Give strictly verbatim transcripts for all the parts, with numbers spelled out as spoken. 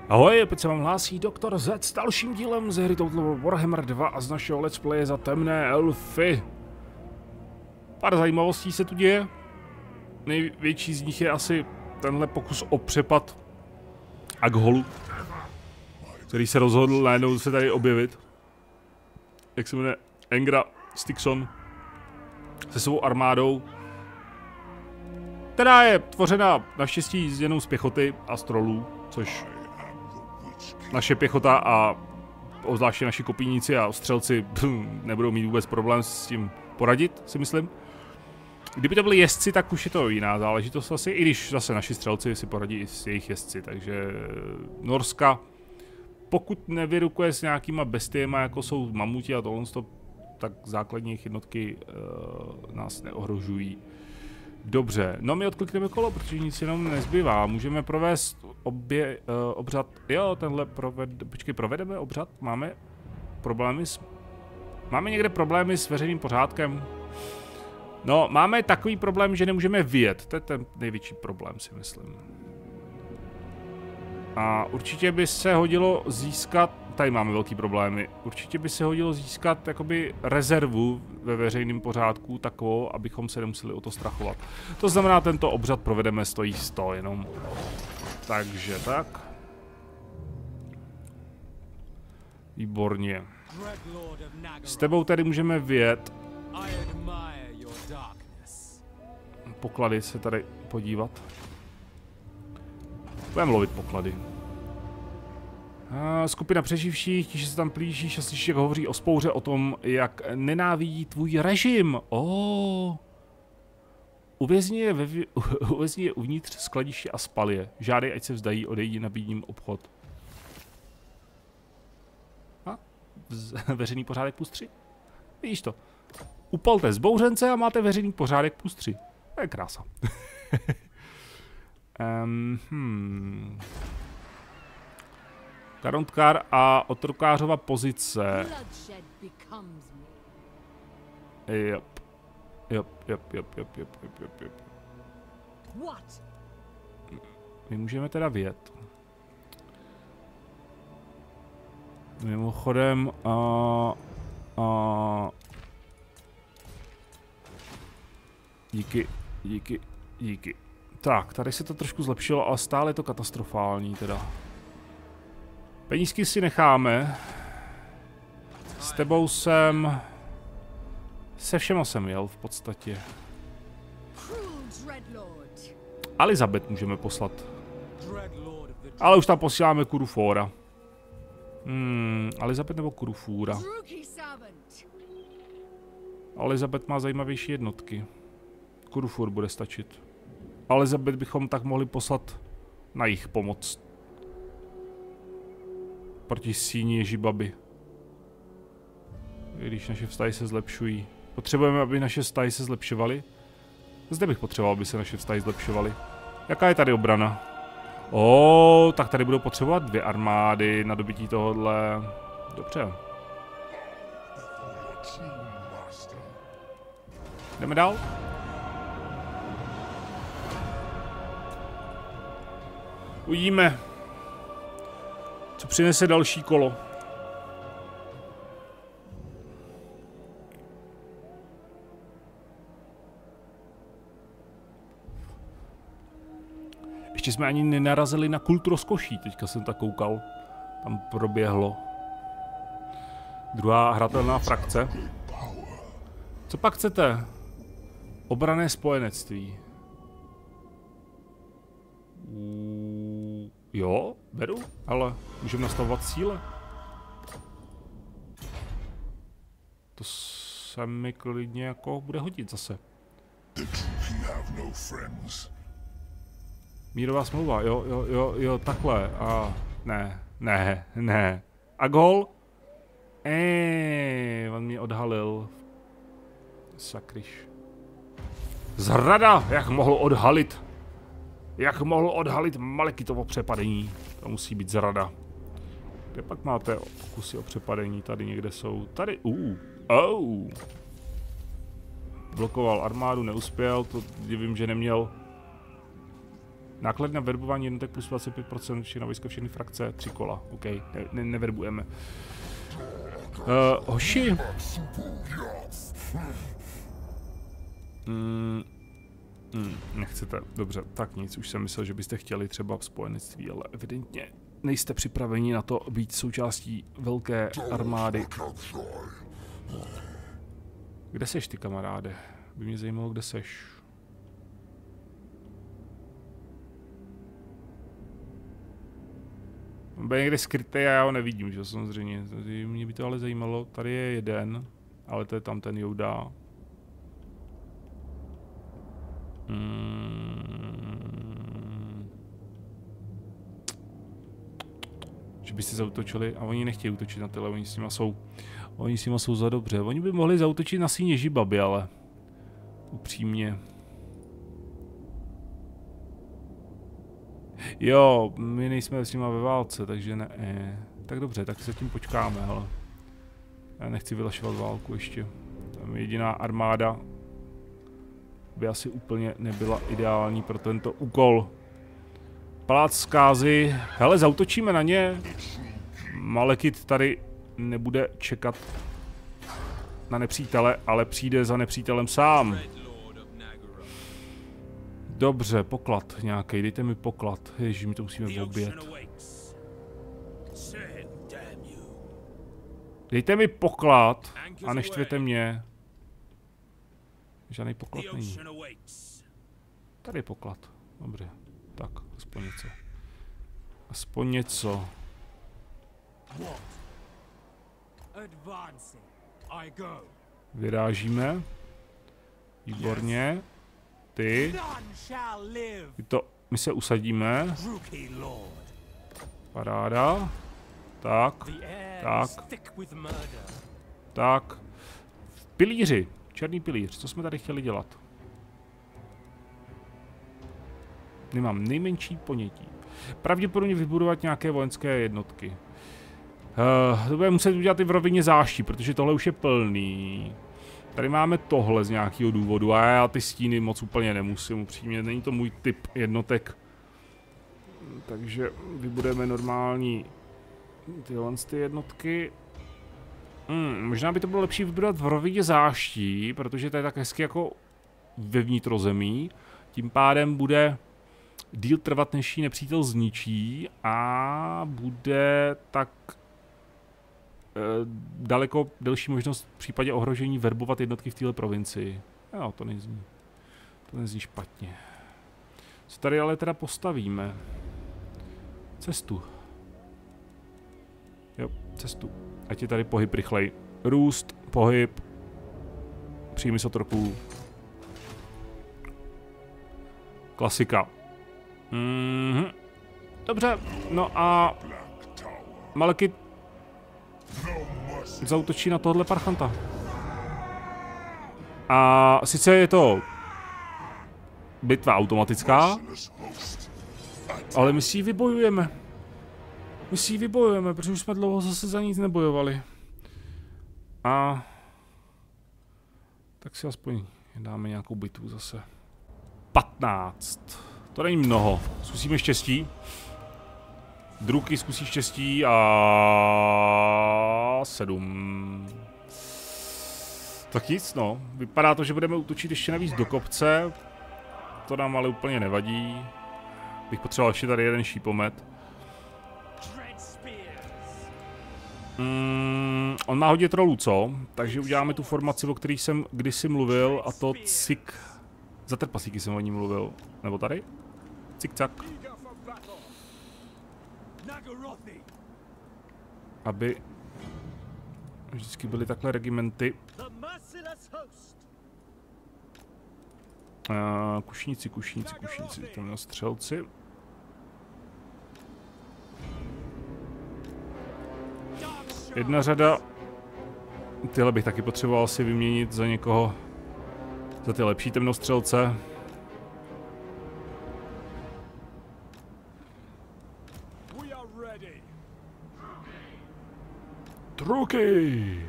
Ahoj, opět se vám hlásí doktor Z s dalším dílem ze hry Total Warhammer dva a z našeho let's playe za temné elfy. Pár zajímavostí se tu děje. Největší z nich je asi tenhle pokus o přepad Agholu, který se rozhodl najednou se tady objevit. Jak se jmenuje? Engra Styxon se svou armádou, která je tvořena naštěstí jenom z pěchoty a z trolů, což naše pěchota a obzvláště naši kopíníci a střelci nebudou mít vůbec problém s tím poradit, si myslím. Kdyby to byli jezdci, tak už je to jiná záležitost asi, i když zase naši střelci si poradí i s jejich jezdci, takže Norska, pokud nevyrukuje s nějakýma bestiema, jako jsou mamuti a tohle, tak základní jednotky uh, nás neohrožují. Dobře, no my odklikneme kolo, protože nic jenom nezbývá. Můžeme provést obě, uh, obřad, jo, tenhle proved, počkej, provedeme obřad, máme problémy s, máme někde problémy s veřejným pořádkem? No, máme takový problém, že nemůžeme vyjet, to je ten největší problém, si myslím. A určitě by se hodilo získat, tady máme velký problémy, určitě by se hodilo získat jakoby rezervu ve veřejném pořádku takovou, abychom se nemuseli o to strachovat. To znamená, tento obřad provedeme stojí sto jenom. Takže tak. Výborně. S tebou tady můžeme vyjet. Poklady se tady podívat. Budeme lovit poklady. A skupina přeživších, když se tam plížíš a slyšíš, jak hovoří o spouře o tom, jak nenávidí tvůj režim. Oh. Uvězni je, ve, uvězni je uvnitř skladiště a spal je. Žádej, ať se vzdají, odejdi, nabídni jim obchod. A? Veřejný pořádek plus tři? Vidíš to. Upalte zbouřence a máte veřejný pořádek plus tři. To je krása. um, hmm. Karontkár a otrokářova pozice. Jop. Jop, jop, jop, jop, jop, jop, jop, jop. My můžeme teda vyjet. Mimochodem, a, a, díky, díky, díky. Tak, tady se to trošku zlepšilo, ale stále je to katastrofální teda. Penízky si necháme. S tebou jsem... Se všema jsem jel v podstatě. Elizabeth můžeme poslat. Ale už tam posíláme Kurufora. Hmm, Elizabeth nebo Kurufura? Elizabeth má zajímavější jednotky. Kurufur bude stačit. Elizabeth bychom tak mohli poslat na jich pomoc. Proti síni Ježibaby. I když naše vztahy se zlepšují. Potřebujeme, aby naše vztahy se zlepšovaly? Zde bych potřeboval, aby se naše vztahy zlepšovaly. Jaká je tady obrana? O, tak tady budou potřebovat dvě armády na dobytí tohohle. Dobře. Jdeme dál? Uvidíme, co přinese další kolo. Ještě jsme ani nenarazili na kult rozkoší, teďka jsem tak koukal. Tam proběhlo. Druhá hratelná frakce. Co pak chcete? Obranné spojenectví. Jo, beru, ale můžeme nastavovat cíle. To se mi klidně jako bude hodit zase. Mírová smlouva, jo, jo, jo, jo, takhle, a ne, ne, ne. Aghol? Eee, on mě odhalil. Sakryš. Zrada, jak mohl odhalit. Jak mohl odhalit Malekitovo přepadení. To musí být zrada. Kde pak máte pokusy o přepadení? Tady někde jsou. Tady, uh, oh. Blokoval armádu, neuspěl, to divím, že neměl Náklad na verbování jednotek plus dvacet pět procent, všechna vojska, všechny frakce, tři kola, OK, ne, ne, neverbujeme. Uh, hoši. Mm, mm, nechcete, dobře, tak nic, už jsem myslel, že byste chtěli třeba v spojenectví, ale evidentně nejste připraveni na to být součástí velké armády. Kde seš ty, kamaráde? By mě zajímalo, kde seš. On byl někde skrytý a já ho nevidím, že samozřejmě. Mě by to ale zajímalo. Tady je jeden, ale to je tam ten Yoda. Hmm. Že byste zautočili a oni nechtějí útočit na tyhle, oni s nima jsou, oni s nima jsou za dobře. Oni by mohli zautočit na síně Žibaby, ale upřímně. Jo, my nejsme s nima ve válce, takže ne. Eh. Tak dobře, tak se tím počkáme, hele. Já nechci vylašovat válku ještě. Tam jediná armáda by asi úplně nebyla ideální pro tento úkol. Palác zkázy. Hele, zautočíme na ně. Malekith tady nebude čekat na nepřítele, ale přijde za nepřítelem sám. Dobře, poklad nějaký, dejte mi poklad. Ježiš, my to musíme obět. Dejte mi poklad a neštvěte mě. Žádný poklad není. Tady je poklad. Dobře, tak, aspoň něco. Aspoň něco. Vyrážíme. Výborně. Ty. Ty to, my se usadíme. Paráda. Tak. Tak. Tak. Pilíři. Černý pilíř. Co jsme tady chtěli dělat? Nemám nejmenší ponětí. Pravděpodobně vybudovat nějaké vojenské jednotky. Uh, to bude muset udělat i v rovině záští, protože tohle už je plný. Tady máme tohle z nějakého důvodu a já ty stíny moc úplně nemusím, upřímně, není to můj typ jednotek. Takže vybudeme normální tyhle ty jednotky. Hmm, možná by to bylo lepší vybudovat v rovině záští, protože to je tak hezky jako ve vnitrozemí. Tím pádem bude díl trvat, než ji nepřítel zničí a bude tak e, daleko delší možnost v případě ohrožení verbovat jednotky v téhle provincii. Jo, to nezní. To nezní špatně. Co tady ale teda postavíme? Cestu. Jo, cestu. Ať je tady pohyb rychlej. Růst, pohyb, příjmy z otroků. Klasika. Mhm. Dobře, no a Malekith zaútočí na tohle parchanta. A sice je to bitva automatická, ale my si ji vybojujeme. My si ji vybojujeme, protože už jsme dlouho zase za nic nebojovali. A tak si aspoň dáme nějakou bitvu zase. patnáct. To není mnoho. Zkusíme štěstí. Druky zkusí štěstí a sedm. Tak nic, no. Vypadá to, že budeme útočit ještě navíc do kopce. To nám ale úplně nevadí. Bych potřeboval ještě tady jeden šípomet. Mm, on má hodně trolů, co? Takže uděláme tu formaci, o které jsem kdysi mluvil, a to cik. Za trpaslíky jsem o ní mluvil. Nebo tady? Cik-cak. Aby vždycky byly takhle regimenty. Uh, kušníci, kušníci, kušníci, tam na střelci. Jedna řada. Tyhle bych taky potřeboval si vyměnit za někoho. Za ty lepší temnostřelce. Truky!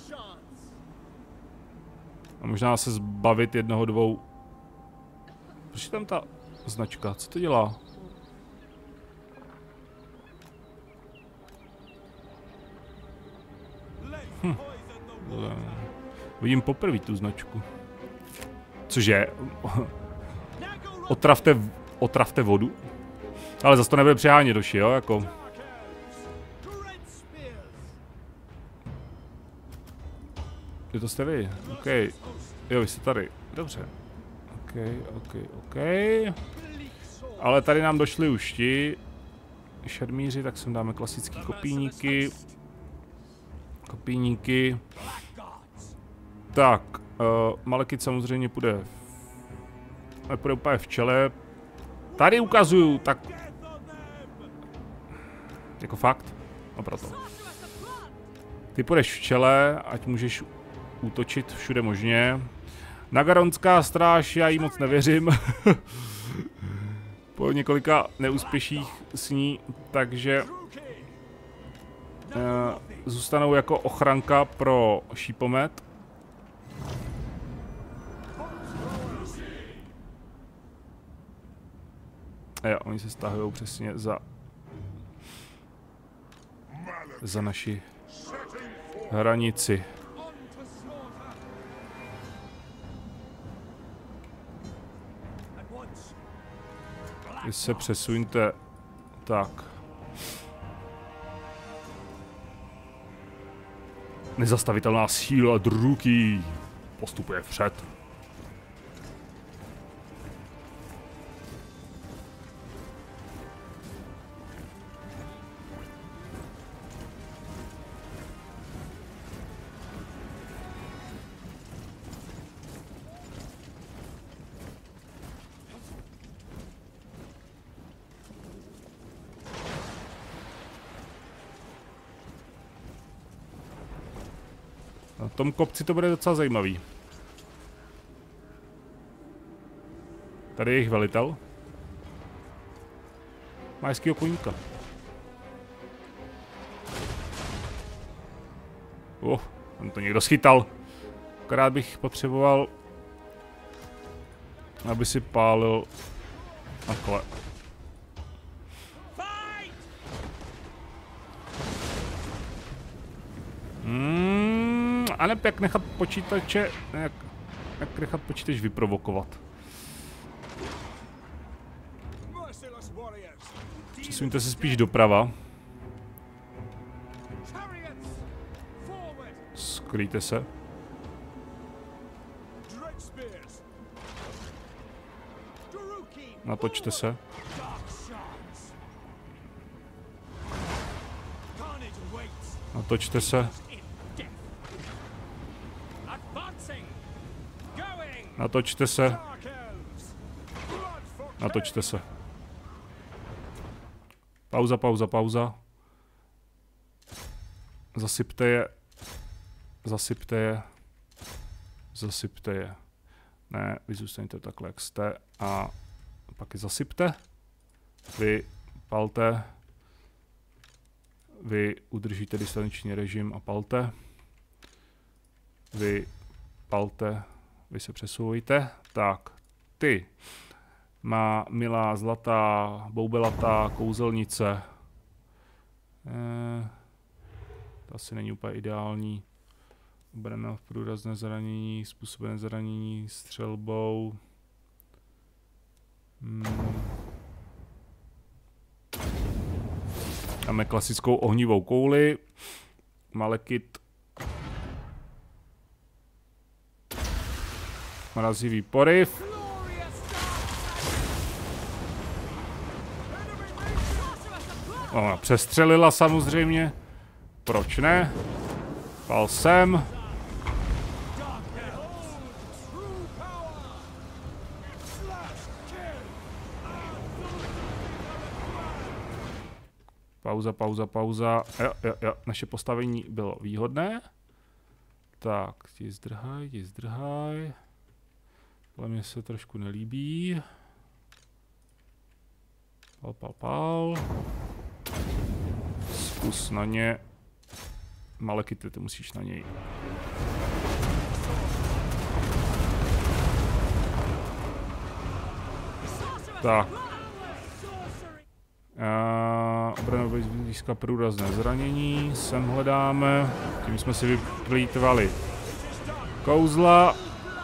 A možná se zbavit jednoho, dvou Proč je tam ta značka? Co to dělá? Hm. Vidím poprvé tu značku. Cože? Otravte, otravte vodu? Ale zase to nebude přehánět doši, jo? Jako... Jo, to jste vy. OK. Jo, vy jste tady. Dobře. OK, OK, OK. Ale tady nám došli už ti šermíři, tak sem dáme klasický kopíníky. Kopíníky. Tak, uh, Malekith samozřejmě půjde, nepůjde úplně v čele. Tady ukazuju, tak... Jako fakt? No proto. Ty půjdeš v čele, ať můžeš útočit všude možně. Nagaronská stráž, já jí moc nevěřím. Po několika neúspěších s ní, takže... Uh, zůstanou jako ochranka pro šípomet. A jo, oni se stahují přesně za za naši hranici. Vy se přesuňte tak. Nezastavitelná síla Druchii postupuje vpřed. Na tom kopci to bude docela zajímavý. Tady je jejich velitel. Má hezkýho koníka. Oh, tam to někdo schytal. Akorát bych potřeboval, aby si pálil takhle. Hmm, a ne jak nechat počítače, jak, jak nechat počítač vyprovokovat. Přesuňte se spíš doprava. Skrýjte se. Natočte se. Natočte se. Natočte se. Natočte se. Pauza, pauza, pauza. Zasypte je. Zasypte je. Zasypte je. Ne, vy zůstaňte takhle, jak jste. A pak je zasypte. Vy palte. Vy udržíte distanční režim a palte. Vy palte. Vy se přesouvejte. Tak, ty. Má milá, zlatá, boubelatá kouzelnice. Eh, to asi není úplně ideální. Obrana v průrazné zranění, způsobené zranění střelbou. Hmm. Máme klasickou ohnivou kouli. Malekith. Mrazivý poryv. Ona přestřelila samozřejmě. Proč ne? Pal sem. Pauza, pauza, pauza. Jo, jo, jo. Naše postavení bylo výhodné. Tak, ti zdrhaj, ti zdrhaj. Ale mně se trošku nelíbí. Pal, pal, pal. Zkus na ně. Malekith, ty musíš na něj. Tak. Obrana získá průrazné zranění. Sem hledáme. Tím jsme si vyplýtvali kouzla.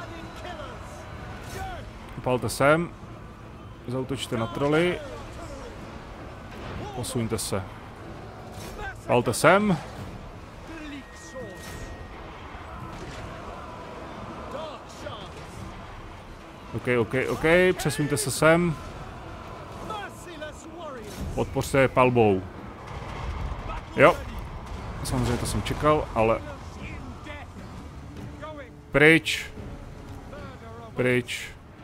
Palte sem. Zautočte na troly. Posuňte se. Palte sem. OK, OK, OK, přesuňte se sem. Podpořte je palbou. Jo. Samozřejmě to jsem čekal, ale... Pryč. Pryč.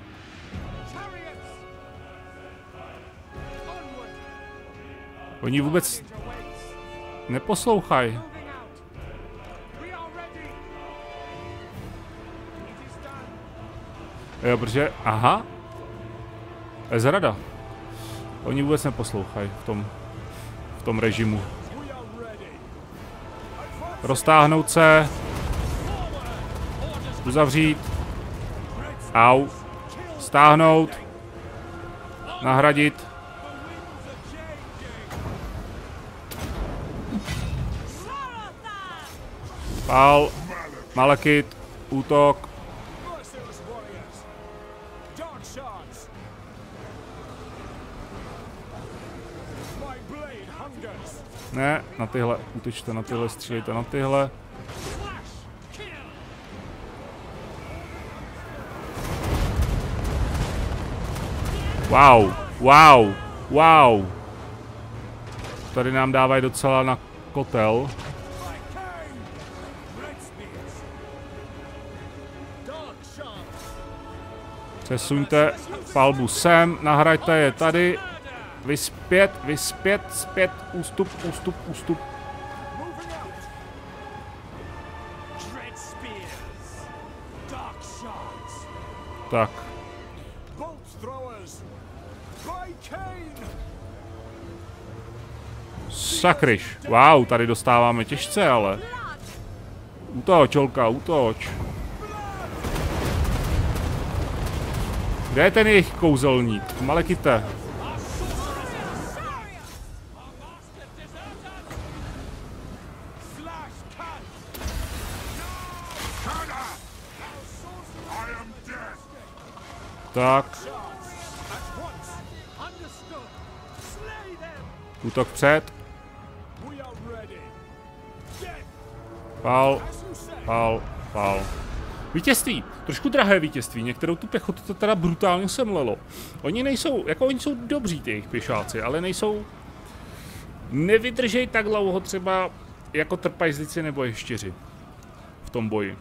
Oni vůbec neposlouchají. Jo, protože, aha. Je zrada. Oni vůbec neposlouchají v tom, v tom režimu. Roztáhnout se. Uzavřít. Au. Stáhnout. Nahradit. Pál. Malekith. Útok. Ne, na tyhle, útočte na tyhle, střílejte na tyhle. Wow, wow, wow. Tady nám dávají docela na kotel. Přesuňte palbu sem, nahraďte je tady. Vy zpět, vy zpět, zpět, ústup, ústup, ústup. Tak. Sakryš. Wow, tady dostáváme těžce, ale. Útoč, holka, útoč. Kde je ten jejich kouzelník? Malekite. Tak. Útok před. Pál. Pál. Pál. Vítězství. Trošku drahé vítězství. Některou tu pěchotu to teda brutálně semlelo. Oni nejsou, jako oni jsou dobří ty jejich pěšáci, ale nejsou... Nevydržej tak dlouho třeba jako trpajzlici nebo ještěři v tom boji.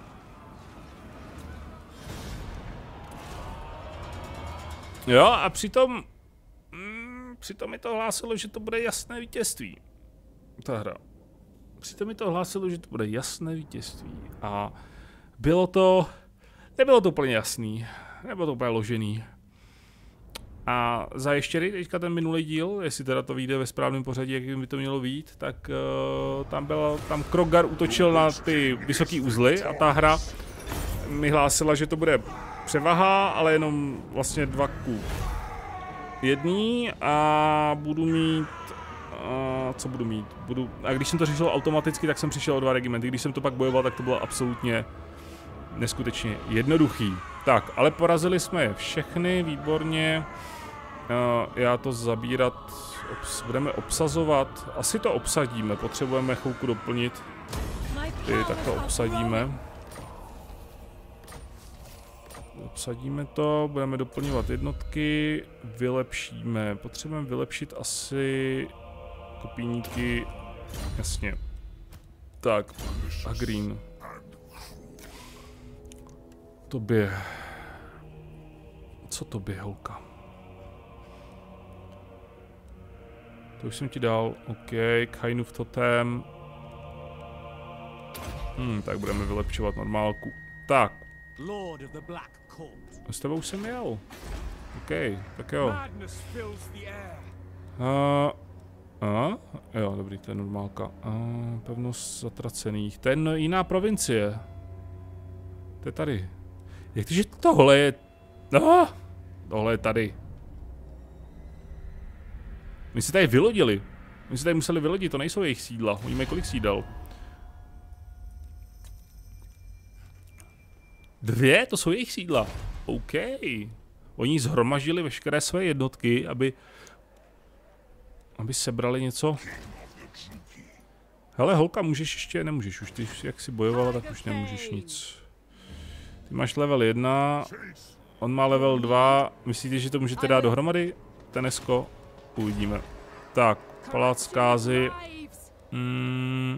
Jo, a přitom... Mm, přitom mi to hlásilo, že to bude jasné vítězství. Ta hra. Přitom mi to hlásilo, že to bude jasné vítězství. A bylo to... Nebylo to úplně jasný. Nebylo to úplně ložený. A za ještěry, teďka ten minulý díl, jestli teda to vyjde ve správném pořadí, jak by to mělo vyjít, tak uh, tam byl, tam Krogar útočil na ty vysoký uzly a ta hra mi hlásila, že to bude převaha, ale jenom vlastně dva ku jedný a budu mít, uh, co budu mít, budu, a když jsem to řešil automaticky, tak jsem přišel o dva regimenty, když jsem to pak bojoval, tak to bylo absolutně neskutečně jednoduchý. Tak, ale porazili jsme je všechny, výborně. Uh, já to zabírat, obs budeme obsazovat, asi to obsadíme, potřebujeme chvilku doplnit. Ty, tak to obsadíme. Obsadíme to, budeme doplňovat jednotky, vylepšíme, potřebujeme vylepšit asi kopíníky, jasně. Tak, a green. Tobě. Co tobě, holka? To už jsem ti dal, OK, Kainův totem. Hmm, tak budeme vylepšovat normálku. Tak. S tebou jsem jel. OK, tak jo. Uh, uh, jo, dobrý, to je normálka. Uh, pevnost zatracených. To je jiná provincie. To je tady. Jak to, že tohle je... No, tohle je tady. My si tady vylodili. My si tady museli vylodit, to nejsou jejich sídla. Oni mají kolik sídel? Dvě? To jsou jejich sídla. OK. Oni zhromaždili veškeré své jednotky, aby... Aby sebrali něco. Hele, holka, můžeš ještě? Nemůžeš už. Ty, jak jsi bojovala, tak už nemůžeš nic. Ty máš level jedna. On má level dva. Myslíte, že to můžete dát dohromady? Tenesko? Uvidíme. Tak, palác zkázy. Mm.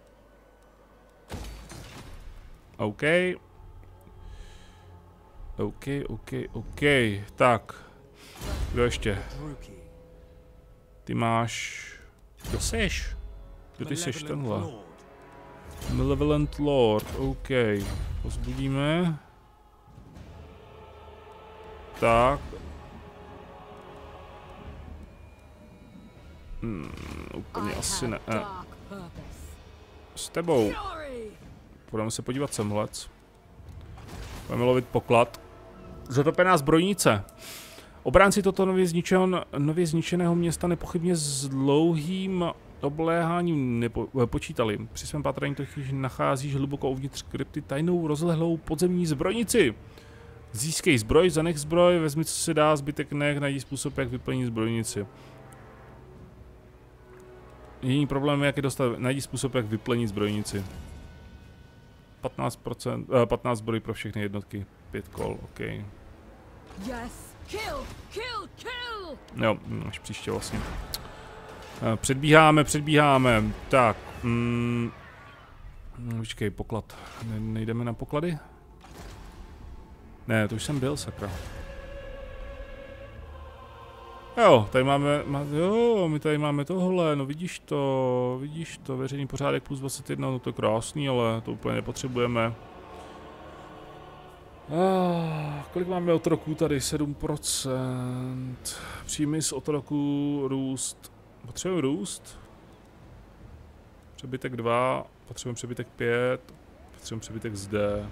OK. OK, OK, OK. Tak. Kdo ještě? Ty máš... Kdo seš? Kdo ty seš tenhle? Malevolent Lord, OK. Pozbudíme. Tak. Hmm, úplně asi ne. ne. S tebou. Budeme se podívat semhlec. Budeme lovit poklad. Zatopená zbrojnice. Obránci toto nově, zničen, nově zničeného města nepochybně s dlouhým obléháním nepočítali. Při svém pátrání totiž nacházíš hluboko uvnitř krypty tajnou rozlehlou podzemní zbrojnici. Získej zbroj, zanech zbroj, vezmi co se dá, zbytek nech, najdi způsob, jak vyplnit zbrojnici. Jediný problém je, jak je dostat, najdi způsob, jak vyplnit zbrojnici. patnáct procent, eh, patnáct zbroj pro všechny jednotky, pět kol, OK. Yes. Kill, kill, kill. Jo, až příště vlastně. Předbíháme, předbíháme. Tak. Mm, počkej, poklad. Ne, nejdeme na poklady? Ne, to už jsem byl, sakra. Jo, tady máme, má, jo, my tady máme tohle, no vidíš to, vidíš to, veřejný pořádek plus dvacet jedna, no to je krásný, ale to úplně nepotřebujeme. Ah, kolik máme otroků tady? sedm procent. Příjmy z otroků, růst. Potřebujeme růst. Přebytek dva, potřebujeme přebytek pět, potřebujeme přebytek zde.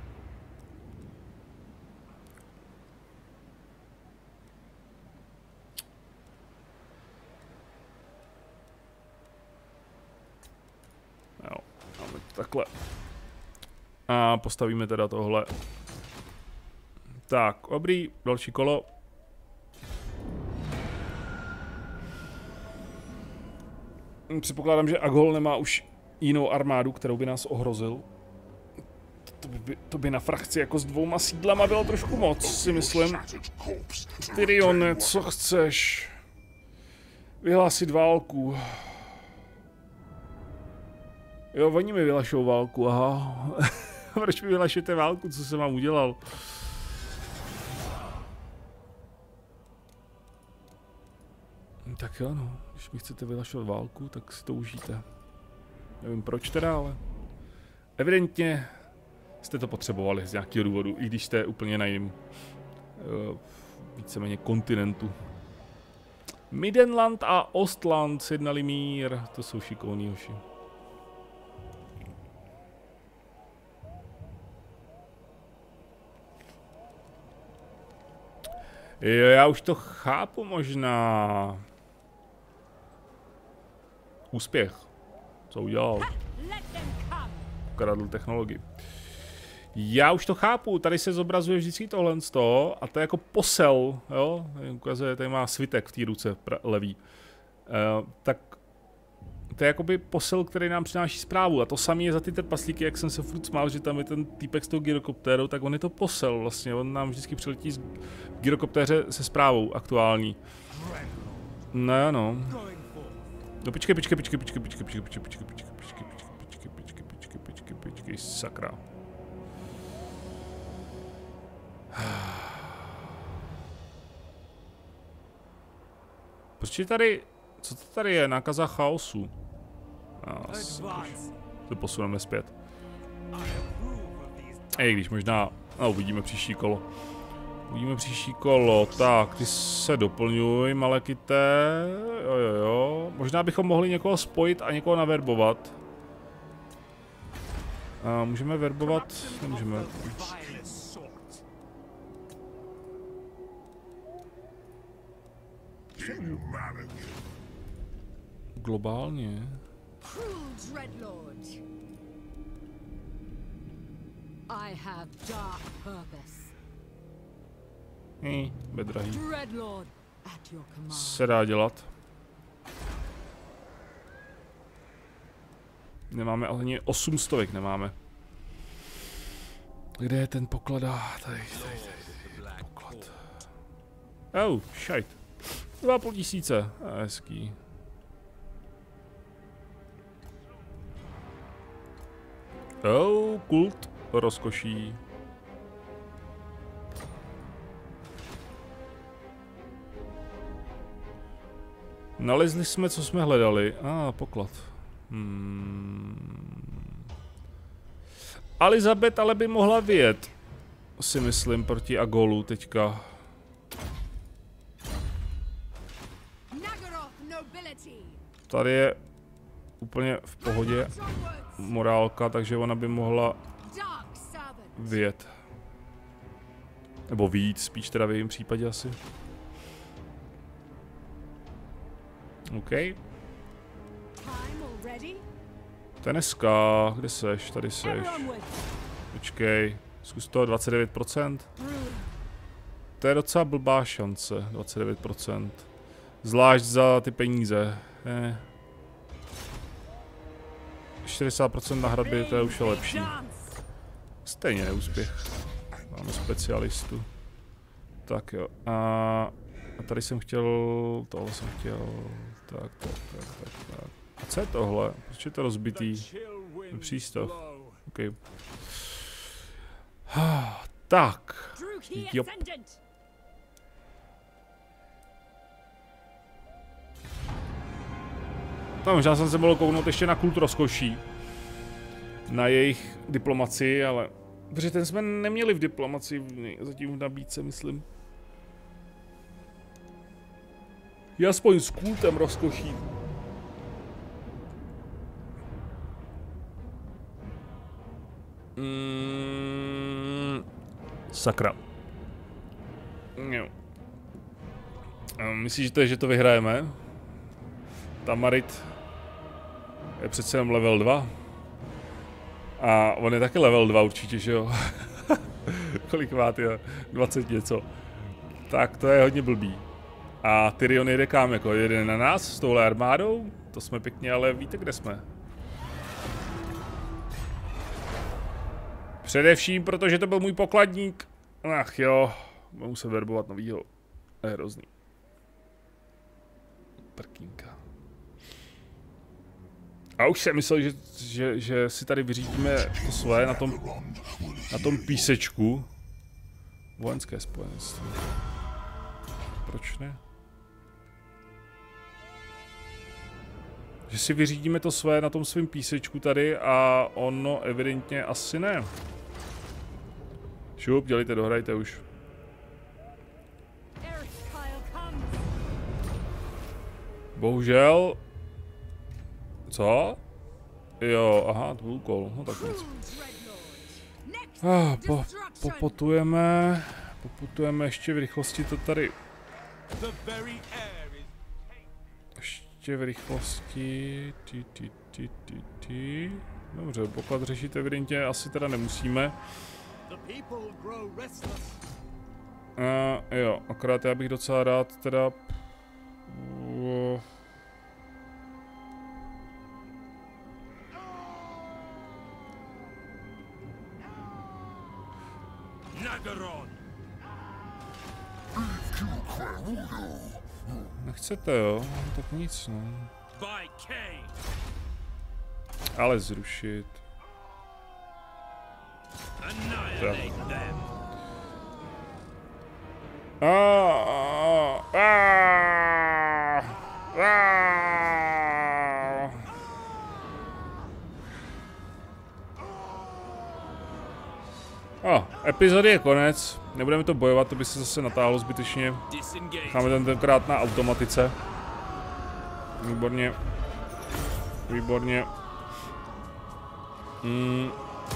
Jo, máme to takhle. A postavíme teda tohle. Tak, dobrý, další kolo. Předpokládám, že Aghol nemá už jinou armádu, kterou by nás ohrozil. To by, to by na frakci jako s dvouma sídlama bylo trošku moc, si myslím. Tyrione, co chceš? Vyhlásit válku. Jo, oni mi vyhlašou válku, aha. Proč mi vyhlašujete válku, co jsem vám udělal? Tak jo, no, když mi chcete vyhlašovat válku, tak si to užijte. Nevím proč teda, ale evidentně jste to potřebovali z nějakého důvodu, i když jste úplně na jiném uh, víceméně kontinentu. Midenland a Ostland sjednali mír, to jsou šikovní hoši. Jo, já už to chápu možná. Úspěch. Co udělal? Ukradl technologii. Já už to chápu, tady se zobrazuje vždycky tohle z toho, a to je jako posel, jo? Ukazuje, tady má svitek v té ruce levý. Uh, tak to je jakoby posel, který nám přináší zprávu, a to samé je za ty trpaslíky, jak jsem se furt smál, že tam je ten týpek s tou gyrokoptérou, tak on je to posel vlastně, on nám vždycky přiletí v gyrokoptéře se zprávou aktuální. No, no. No počkej, počkej, počkej, počkej, počkej, počkej, počkej, počkej, počkej, počkej, počkej, počkej, počkej, počkej, počkej, sakra. Proč je tady, co to tady je, nákaza chaosu? To posuneme zpět. Ej, když možná, no uvidíme příští kolo. Uvidíme příští kolo, tak ty se doplňuj, Malekité, jo jo jo, možná bychom mohli někoho spojit a někoho naverbovat. A můžeme verbovat, nemůžeme. globálně. Cruel dreadlord. I have dark purpose. Hm, bedrahý. Dreadlord at your command. Se dá dělat. Nemáme ani osm stovek, nemáme. Kde je ten poklad? Tady, tady, tady. Poklad. Oh, šajt. Dva půl tisíce. Hezký. Oh, kult rozkoší. Nalezli jsme, co jsme hledali. A, ah, poklad. Hmm. Elizabeth ale by mohla vyjet, si myslím, proti Agolu teďka. Tady je úplně v pohodě morálka, takže ona by mohla vyjet. Nebo vyjít, spíš teda v jejím případě asi. OK. Teneska, kde seš? Tady seš. Počkej, zkus to, dvacet devět procent. To je docela blbá šance, dvacet devět procent. Zvlášť za ty peníze. Eh. šedesát procent na hradbě, to je už lepší. Stejně neúspěch. Máme specialistu. Tak jo. A, a tady jsem chtěl, tohle jsem chtěl. Tak, tak, tak, tak, tak. A co je tohle? Proč je to rozbitý? Přístav. OK. Tak. Jo. No, možná jsem se mohl kouknout ještě na kult rozkoší. Na jejich diplomacii, ale... Protože ten jsme neměli v diplomacii, zatím v nabídce, myslím. Je aspoň s kultem rozkoší. Mm, sakra. Jo. Myslíš, že to vyhrajeme? Tamarit je přece jen level dva. A on je taky level dva určitě, že jo? Kolik má, ty? dvacet něco. Tak to je hodně blbý. A Tyrion jede kam, jako jede na nás s touhle armádou? To jsme pěkně, ale víte, kde jsme? Především, protože to byl můj pokladník. Ach jo, budu se verbovat novýho. To je hrozný. Prkínka. A už jsem myslel, že, že, že si tady vyřídíme to své na tom, na tom písečku. Vojenské spojenství. Proč ne? Že si vyřídíme to své na tom svém písečku tady a ono evidentně asi ne. Šup, dělejte, dohrajte už. Bohužel. Co? Jo, aha, to byl úkol, no tak nic. Ah, po, popotujeme, popotujeme ještě v rychlosti to tady. Ještě v rychlosti. Ty, ty, ty, ty, ty. Dobře, poklad řešit evidentně asi teda nemusíme. Uh, jo, akorát já bych docela rád teda... Uh, Nechcete, jo? Tak nic, no. Ale zrušit. Tak. A, epizody je konec. Nebudeme to bojovat, to by se zase natáhlo zbytečně. Máme ten tenkrát na automatice. Výborně. Výborně. Hmm.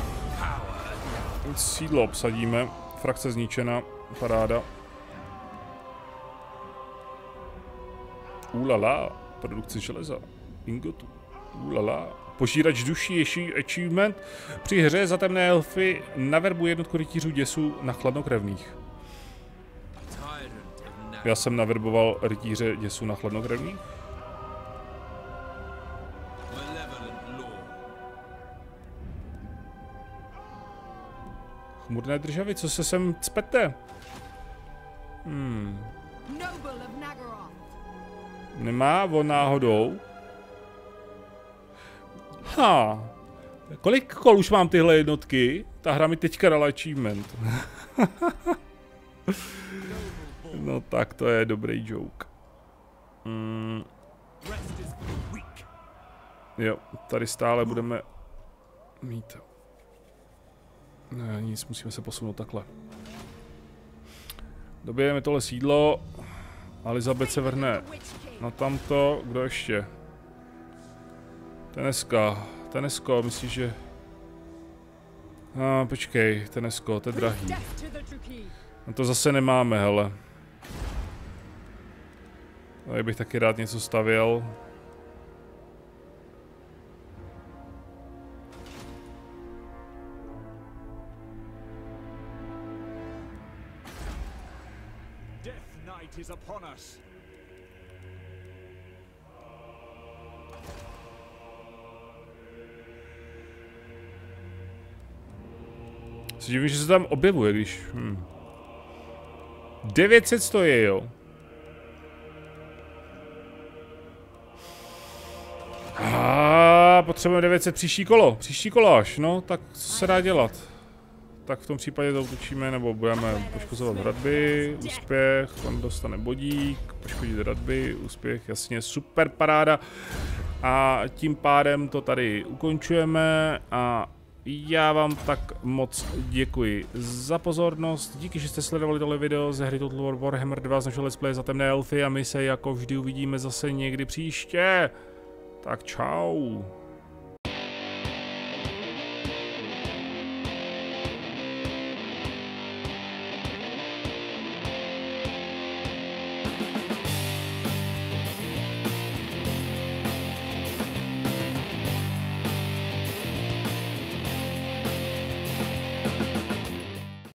Sídlo obsadíme. Frakce zničena. Paráda. Ulala. Produkce železa. ingotů. Ulala. Požírač duší, ještě achievement. Při hře za temné elfy naverbuji jednotku rytířů děsů na chladnokrevných. Já jsem naverboval rytíře děsů na chladnokrevných. Chmurné državy, co se sem cpete? Hmm. Nemá on náhodou? Ha. Kolik kol už mám tyhle jednotky? Ta hra mi teďka dala achievement. No tak to je dobrý joke. Hmm. Jo, tady stále budeme mít. Ne, nic, musíme se posunout takhle. Dobijeme tohle sídlo. Elizabeth se vrhne na tamto. Kdo ještě? Teneska. Tenesko, myslíš, že... A, počkej, Tenesko, to je drahý. No to zase nemáme, hele. Tady bych taky rád něco stavěl. Is upon us. Se divím, že se tam objevuje, když... Hm. devět set stojí, jo. A potřebujeme devět set příští kolo. Příští kolo až, no, tak co se dá dělat? Tak v tom případě to utočíme, nebo budeme poškozovat hradby, úspěch, on dostane bodík, poškodit hradby, úspěch, jasně, super paráda. A tím pádem to tady ukončujeme a já vám tak moc děkuji za pozornost, díky, že jste sledovali tohle video ze hry Total War Warhammer dva z našeho let's play za temné elfy a my se jako vždy uvidíme zase někdy příště. Tak čau.